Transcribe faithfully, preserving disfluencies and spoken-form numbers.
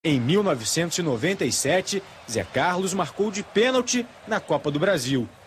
Em mil novecentos e noventa e sete, Zé Carlos marcou de pênalti na Copa do Brasil.